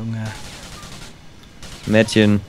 Junge. Mädchen.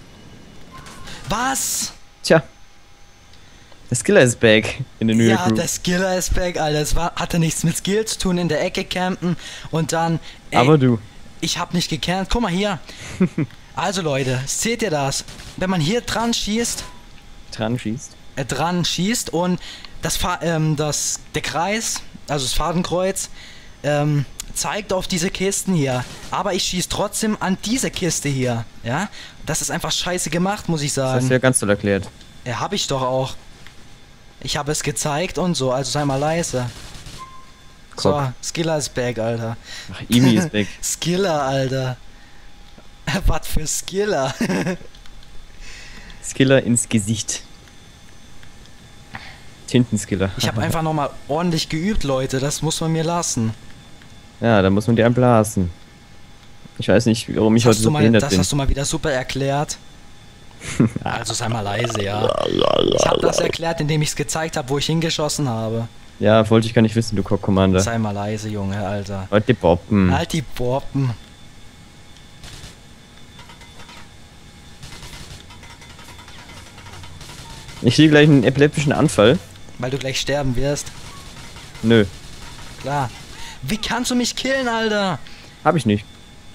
Was? Tja. Der Skiller ist back in der New York Ja, der Skiller ist back, Alter. Es hatte nichts mit Skill zu tun, in der Ecke campen und dann... Ey, Aber du. ich hab nicht gecampt. Guck mal hier. Also Leute, seht ihr das? Wenn man hier dran schießt... Dran schießt? Und der Kreis, also das Fadenkreuz, zeigt auf diese Kisten hier. Aber ich schieße trotzdem an diese Kiste hier. Ja? Das ist einfach scheiße gemacht, muss ich Das sagen. hast du ja ganz toll erklärt. Ja, hab ich doch auch. Ich habe es gezeigt und so, also sei mal leise. So, Guck. Skiller ist back, Alter. Ach, Imi ist back. Skiller, Alter. Was für Skiller. Skiller ins Gesicht. Tintenskiller. Ich habe einfach nochmal ordentlich geübt, Leute. Das muss man mir lassen. Ja, da muss man dir einblasen. Ich weiß nicht, warum ich heute so behindert bin. Das hast du mal wieder super erklärt. Also sei mal leise, ja. Ich habe das erklärt, indem ich es gezeigt habe, wo ich hingeschossen habe. Ja, wollte ich gar nicht wissen, du Cock-Commander. Sei mal leise, Junge, Alter. Halt die Poppen. Halt die Poppen. Ich kriege gleich einen epileptischen Anfall. Weil du gleich sterben wirst. Nö, Klar. Wie kannst du mich killen, Alter? hab ich nicht.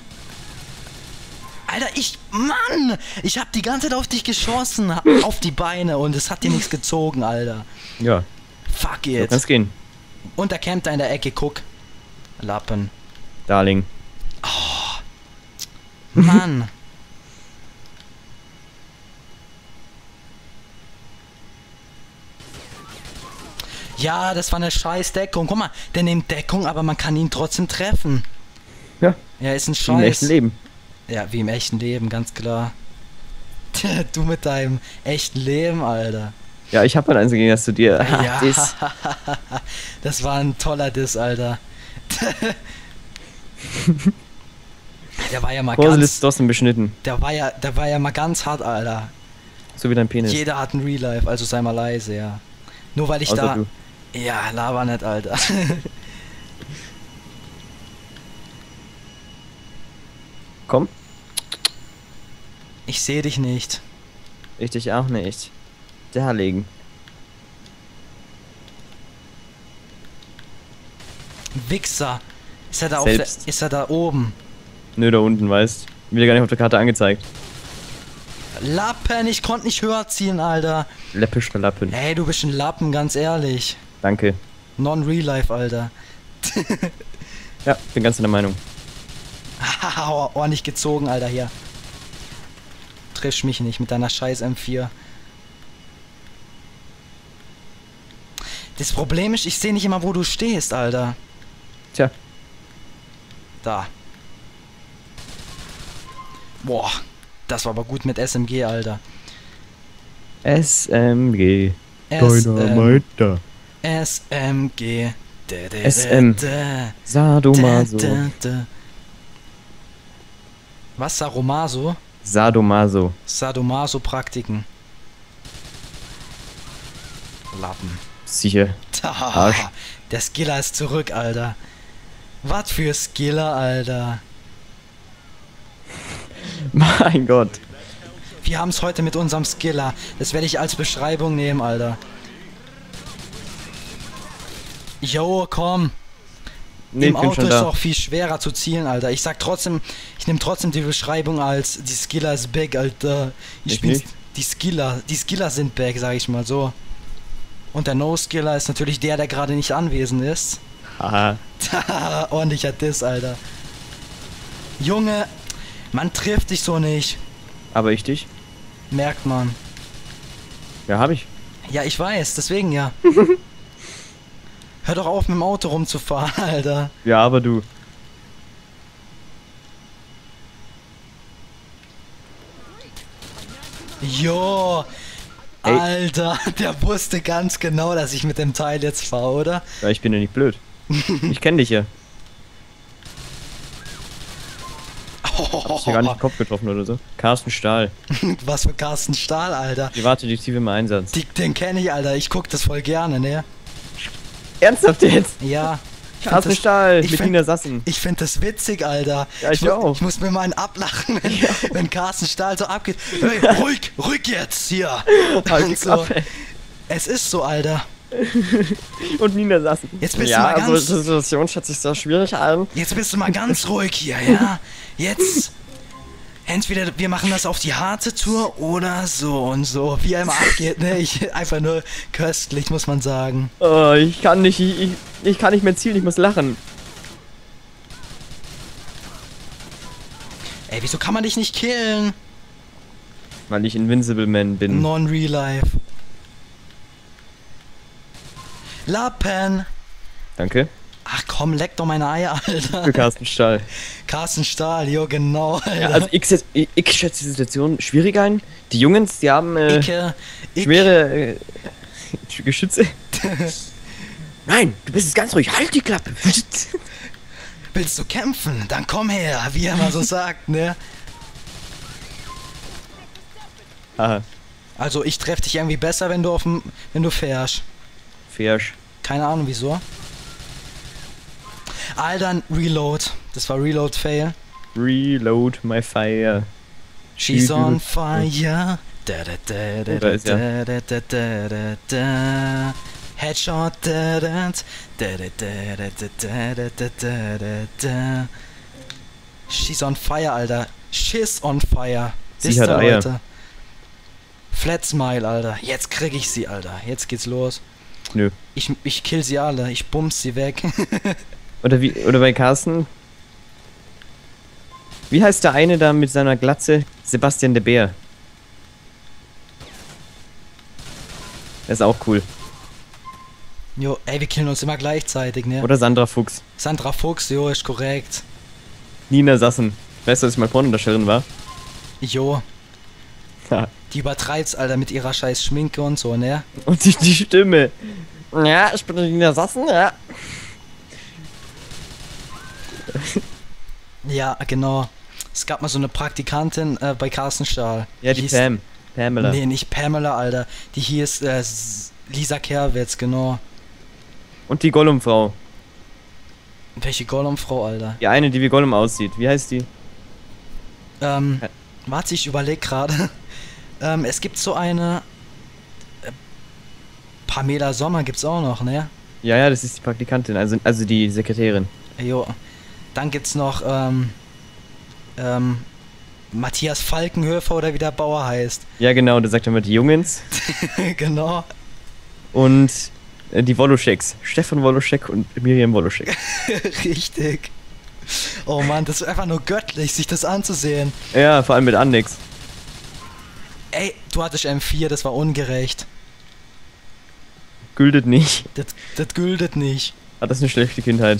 Alter, Mann! Ich hab die ganze Zeit auf dich geschossen. Auf die Beine und es hat dir nichts gezogen, Alter. Ja, Fuck so it. kann's gehen. Und der campt da in der Ecke, guck. Lappen. Darling. Mann. Ja, das war eine scheiß Deckung. Guck mal, der nimmt Deckung, aber man kann ihn trotzdem treffen. Ja, Ja, ist ein im Scheiß. echten Leben. Ja, wie im echten Leben, ganz klar. Du mit deinem echten Leben, Alter. Ja, ich hab halt eins gegen zu dir. Ja, Diss. das war ein toller Diss, Alter. Der war ja mal Korsel ganz... ist Dossen beschnitten. Der war ja mal ganz hart, Alter. So wie dein Penis. Jeder hat ein Real Life, also sei mal leise, ja. Nur weil ich Außer da... du. Ja, laber nicht, Alter. Komm. Ich sehe dich nicht. Ich dich auch nicht. Darling. Wichser. Ist er da Selbst. ist er da oben? Nö, da unten, weißt. Wird gar nicht auf der Karte angezeigt. Lappen, ich konnte nicht höher ziehen, Alter. Läppischer Lappen. Ey, du bist ein Lappen, ganz ehrlich. Danke. Non-Real Life, Alter. Ja, bin ganz in der Meinung. Haha, ordentlich gezogen, Alter, hier. Triffst mich nicht mit deiner scheiß M4. Das Problem ist, ich sehe nicht immer, wo du stehst, Alter. Tja. Da. Boah, das war aber gut mit SMG, Alter. SMG. SMG. SMG. SM. Sadomaso. Was, Saromaso? Sadomaso. Sadomaso-Praktiken. Lappen. Sicher. Arsch. Der Skiller ist zurück, Alter. Was für Skiller, Alter. Mein Gott. Wir haben es heute mit unserem Skiller. Das werde ich als Beschreibung nehmen, Alter. Jo, komm. Nee, Im ich bin Auto schon ist da. auch viel schwerer zu zielen, Alter. Ich sag trotzdem, ich nehme trotzdem die Beschreibung als die Skiller ist back, Alter. Ich bin nicht. die Skiller sind back, sag ich mal so. Und der No-Skiller ist natürlich der gerade nicht anwesend ist. Haha. Ordentlicher Diss, Alter. Junge, man trifft dich so nicht. Aber ich dich? Merkt man. Ja, hab ich. Ja, ich weiß, deswegen ja. Hör doch auf, mit dem Auto rumzufahren, Alter. Ja, aber du. Jo. Ey. Alter, der wusste ganz genau, dass ich mit dem Teil jetzt fahre, oder? Ja, ich bin ja nicht blöd. Ich kenne dich ja. Hast du gar nicht den Kopf getroffen oder so? Carsten Stahl. Was für Carsten Stahl, Alter. Privatdetektiv im Einsatz. Den kenne ich, Alter. Ich guck das voll gerne, ne? Ernsthaft jetzt? Ja. Carstenstahl mit Nina Sassen. Ich finde das witzig, Alter. Ja, ich auch. Ich muss mir mal einen ablachen, wenn Carsten Stahl so abgeht. Hey, ruhig jetzt hier. Und so. Es ist so, Alter. Und Nina Sassen. Jetzt bist du mal ganz... also die Situation schätzt sich sehr schwierig an. Jetzt bist du mal ganz ruhig hier, ja? Jetzt... Entweder wir machen das auf die harte Tour oder so und so. Wie er immer abgeht, ne? Einfach nur köstlich, muss man sagen. Oh, ich kann nicht mehr zielen, ich muss lachen. Ey, wieso kann man dich nicht killen? Weil ich Invincible Man bin. Non-Real Life. Lappen! Danke. Ach komm, leck doch meine Eier, Alter. Für Carsten Stahl. Carsten Stahl, jo, genau, Alter. Ja, also ich schätze die Situation schwierig ein. Die Jungs, die haben schwere Geschütze. Nein, du bist jetzt ganz ruhig. Halt die Klappe. Willst du kämpfen? Dann komm her, wie er mal so sagt, ne? Aha. Also ich treffe dich irgendwie besser, wenn du fährst. Fährst. Keine Ahnung wieso. Alter, Reload. Das war Reload-Fail. Reload my fire. She's on fire. Da, da, da, da, da ist da, da, da, da, da, da. Headshot. Da, da, da, da, da, da, da, da, da, da, da. She's on fire, Alter. She's on fire. Sie hat Eier. Leute. Flat Smile, Alter. Jetzt krieg ich sie, Alter. Jetzt geht's los. Nö. Ich kill sie alle. Ich bums sie weg. Oder bei Carsten. Wie heißt der eine da mit seiner Glatze? Sebastian der Bär. Der ist auch cool. Jo, ey, wir killen uns immer gleichzeitig, ne? Oder Sandra Fuchs. Sandra Fuchs, jo, ist korrekt. Nina Sassen. Weißt du, dass ich mal Pornodarstellerin war? Jo. Ja. Die übertreibt's, Alter, mit ihrer scheiß Schminke und so, ne? Und die Stimme. Ja, ich bin Nina Sassen, ja. Ja, genau. Es gab mal so eine Praktikantin bei Carsten Stahl. Ja, die Pam. Pamela. Nee, nicht Pamela, Alter. Die hieß Lisa Kerwitz, genau. Und die Gollum-Frau. Welche Gollum-Frau, Alter? Die eine, die wie Gollum aussieht. Wie heißt die? Warte, ich überleg gerade. Es gibt so eine... Pamela Sommer gibt's auch noch, ne? Ja, das ist die Praktikantin, also die Sekretärin. Jo. Dann gibt's noch, Matthias Falkenhöfer oder wie der Bauer heißt. Ja, genau, der sagt immer die Jungens. Genau. Und die Woloscheks. Stefan Woloschek und Miriam Woloschek. Richtig. Oh Mann, das ist einfach nur göttlich, sich das anzusehen. Ja, vor allem mit Annex. Ey, du hattest M4, das war ungerecht. Gültet nicht. Das gültet nicht. Hat das eine schlechte Kindheit.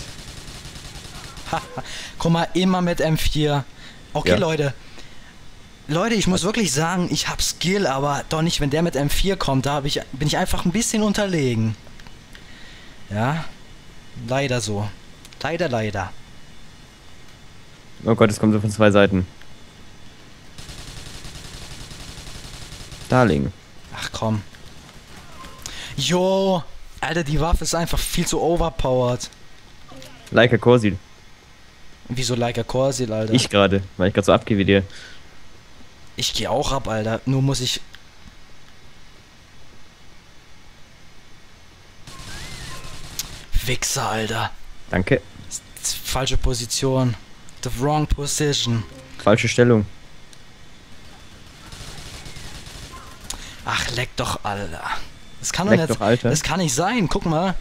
Guck mal, immer mit M4. Okay, Ja. Leute. Leute, ich muss wirklich sagen, ich hab Skill, aber doch nicht, wenn der mit M4 kommt, bin ich einfach ein bisschen unterlegen. Ja. Leider so. Leider. Oh Gott, es kommt so von zwei Seiten. Darling. Ach komm. Jo. Alter, die Waffe ist einfach viel zu overpowered. Leica Corsil. Wieso Leica Corsil, Alter? Ich gerade, weil ich gerade so abgehe wie dir. Ich geh auch ab, Alter. Nur muss ich... Wichser, Alter. Danke. Falsche Position. The wrong position. Falsche Stellung. Ach, leck doch, Alter. Das kann Leck doch nicht... doch, Alter. Das kann nicht sein. Guck mal.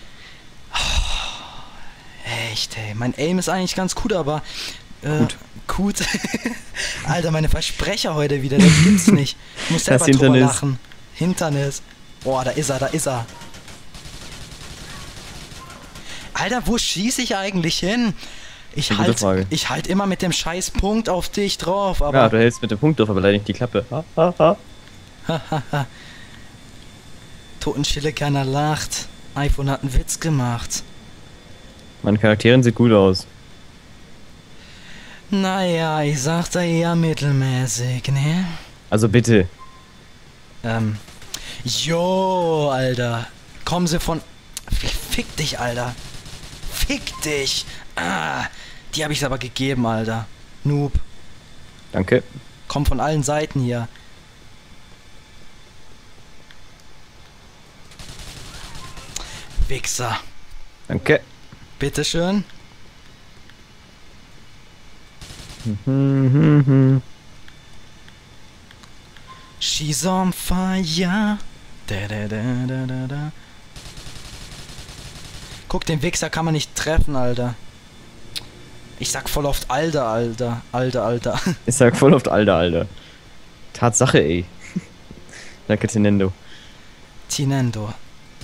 Oh, echt, ey. Mein Aim ist eigentlich ganz gut, aber... Gut. Alter, meine Versprecher heute wieder. Das gibt's nicht. Ich muss selber Das drüber Hindernis. lachen. Hindernis. Boah, da ist er. Alter, wo schieße ich eigentlich hin? Ich Eine gute Frage. halt immer mit dem scheiß Punkt auf dich drauf, aber... Ja, du hältst mit dem Punkt drauf, aber leider nicht die Klappe. Totenstille, keiner lacht. iPhone hat einen Witz gemacht. Meine Charakterin sieht gut aus. Naja, ich sag da eher mittelmäßig, ne? Also bitte. Jo, Alter. Kommen sie von... Fick dich, Alter. fick dich. Ah, die habe ich aber gegeben, Alter. Noob. Danke. Kommt von allen Seiten hier. Wichser. Danke. Bitteschön. She's on fire. Da, da, da, da, da, da. Guck, den Wichser kann man nicht treffen, Alter. Ich sag voll oft Alter, Alter. Alter, Alter. Ich sag voll oft Alter, Alter. Tatsache, ey. Danke, Tinendo. Tinendo.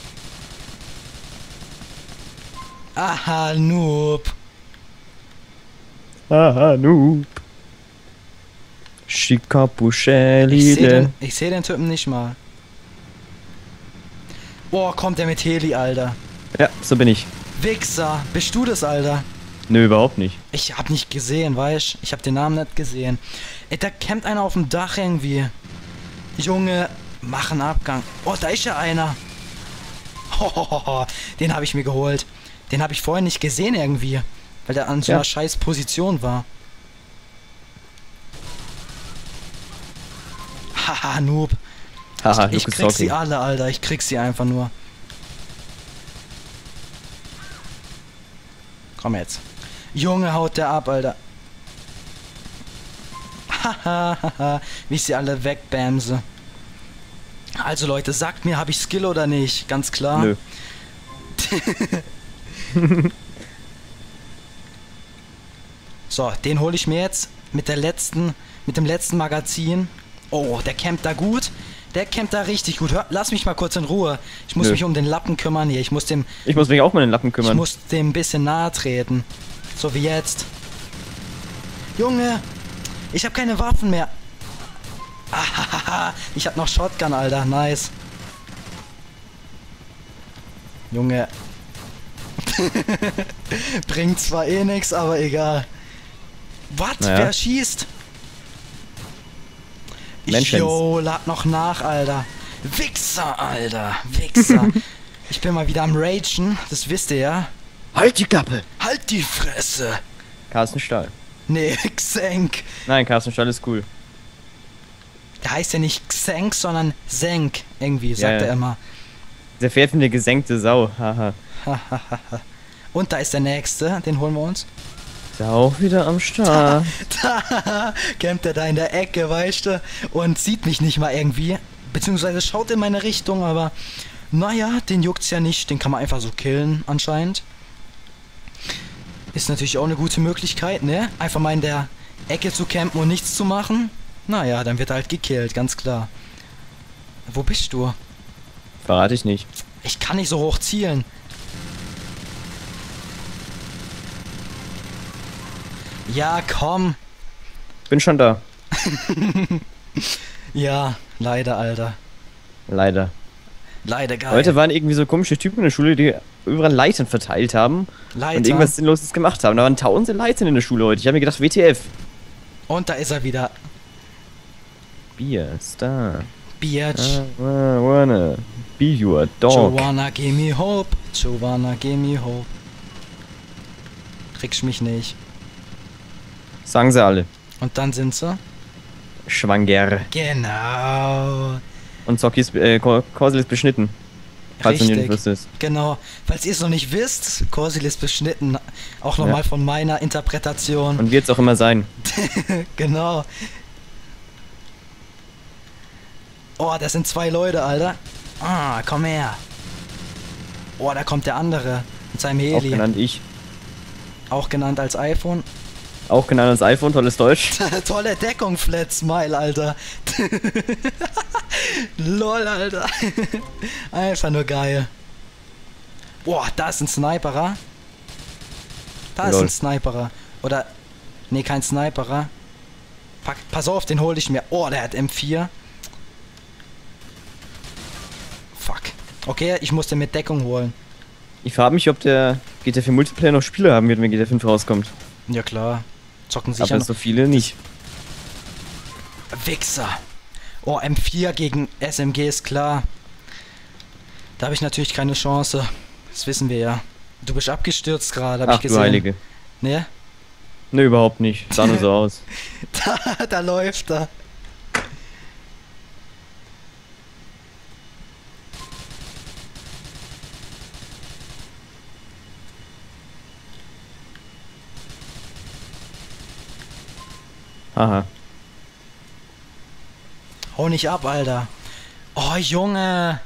Aha, Noob. Haha, Noob. Schickapuschelide. Ich seh den Typen nicht mal. Boah, kommt der mit Heli, Alter. Ja, so bin ich. Wichser. Bist du das, Alter? Nö, überhaupt nicht. Ich hab nicht gesehen, weißt? Ich hab den Namen nicht gesehen. Ey, da campt einer auf dem Dach irgendwie. Junge, mach einen Abgang. Oh, da ist ja einer. Hohoho, den habe ich mir geholt. Den habe ich vorher nicht gesehen irgendwie. Weil der an so einer scheiß Position war. Haha, Noob. Haha, ich krieg sie alle, Alter. Ich krieg sie einfach nur. Komm jetzt. Junge, haut der ab, Alter. Hahaha. Wie ich sie alle wegbamse. Also Leute, sagt mir, habe ich Skill oder nicht? Ganz klar. Nö. So, den hole ich mir jetzt mit dem letzten Magazin. Oh, der campt da gut. Der campt da richtig gut. Hör, lass mich mal kurz in Ruhe. Ich muss mich um den Lappen kümmern hier. Ich muss mich auch um den Lappen kümmern. Ich muss dem ein bisschen nahe treten. So wie jetzt. Junge, ich habe keine Waffen mehr. Ahaha, ich hab noch Shotgun, Alter. Nice. Junge. Bringt zwar eh nix, aber egal. Was? Naja. Wer schießt? Jo, lad noch nach, Alter. Wichser, Alter. Wichser. Ich bin mal wieder am Ragen. Das wisst ihr ja. Halt die Klappe. Halt die Fresse. Carsten Stahl. Nee, Xenk. Nein, Carsten Stahl ist cool. Der heißt ja nicht Xenk, sondern Senk. Irgendwie, sagt er immer. Der pfeffende gesenkte Sau. Haha. Und da ist der nächste. Den holen wir uns. Ist ja auch wieder am Start. Da campt er da in der Ecke, weißt du? Und sieht mich nicht mal irgendwie. Beziehungsweise schaut in meine Richtung, aber naja, den juckt's ja nicht. Den kann man einfach so killen, anscheinend. Ist natürlich auch eine gute Möglichkeit, ne? Einfach mal in der Ecke zu campen und nichts zu machen. Naja, dann wird er halt gekillt, ganz klar. Wo bist du? Verrate ich nicht. Ich kann nicht so hoch zielen. Ja, komm. Bin schon da. Ja, leider, Alter. Leider. Leider geil. Heute waren irgendwie so komische Typen in der Schule, die überall Leitern verteilt haben. Und irgendwas Sinnloses gemacht haben. Da waren tausende Leitern in der Schule heute. Ich habe mir gedacht, WTF. Und da ist er wieder. Bier, Star. Biatch. Wanna be your dog. Joanna, give me hope. Joanna, give me hope. Kriegst mich nicht. Sagen sie alle. Und dann sind sie? Schwanger. Genau. Und Zocki ist, Corsil ist beschnitten. Falls du nicht wüsstest. Genau. Falls ihr es noch nicht wisst, Corsil ist beschnitten. Auch nochmal von meiner Interpretation. Und wird es auch immer sein. Genau. Oh, das sind zwei Leute, Alter. Ah, komm her. Oh, da kommt der andere. Mit seinem Heli. Auch genannt ich. Auch genannt als iPhone. Auch genannt als iPhone, tolles Deutsch. Tolle Deckung, Flat Smile, Alter. Lol, Alter. Einfach nur geil. Boah, da ist ein Sniperer. Da ist ein Sniperer. Oder, nee, kein Sniperer. Pass auf, den hol ich mir. Oh, der hat M4. Fuck. Okay, ich muss den mit Deckung holen. Ich frage mich, ob der GTA 4 Multiplayer noch Spiele haben wird, wenn GTA 5 rauskommt. Ja klar. Zocken sicher aber so viele nicht. Wichser. Oh, M4 gegen SMG ist klar. Da habe ich natürlich keine Chance. Das wissen wir ja. Du bist abgestürzt gerade, hab Ach ich gesehen. du Heilige. Ne? Ne, überhaupt nicht. Sah nur so aus. Da läuft er. Haha. Hau nicht ab, Alter. Oh, Junge.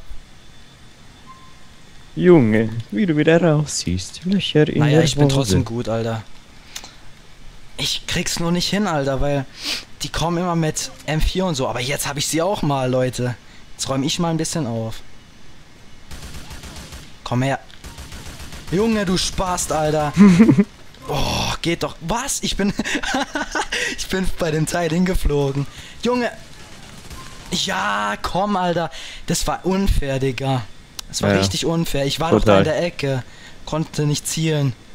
Junge, wie du wieder raussiehst. Löcher in Naja, der ich bin Hose. trotzdem gut, Alter. Ich krieg's nur nicht hin, Alter, weil die kommen immer mit M4 und so. Aber jetzt habe ich sie auch mal, Leute. Jetzt räume ich mal ein bisschen auf. Komm her. Junge, du Spast, Alter. Oh, geht doch. Was? Ich bin... ich bin bei dem Teil hingeflogen. Junge. Ja, komm, Alter. Das war unfair, Digga. Das war Ja, richtig unfair. Ich war doch da total. in der Ecke. Konnte nicht zielen.